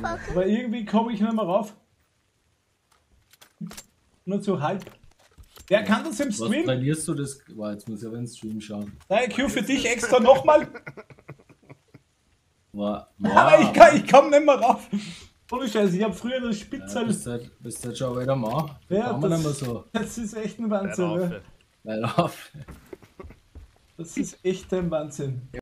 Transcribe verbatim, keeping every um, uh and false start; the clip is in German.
Aber irgendwie komme ich nicht mehr rauf. Nur zu halb. Wer kann das im Was Stream? trainierst du das? Boah, jetzt muss ich aber ins Stream schauen. Nein, Q für dich extra nochmal. War, Aber ich, kann, ich komme nicht mehr rauf. Ohne Scheiße, ich habe früher das Spitzel. Ja, bist halt, bist halt schon wieder Mann. Ja, kann man das, nicht mehr so. das ist echt ein Wahnsinn. Ja. Weil auf. Das ist echt ein Wahnsinn.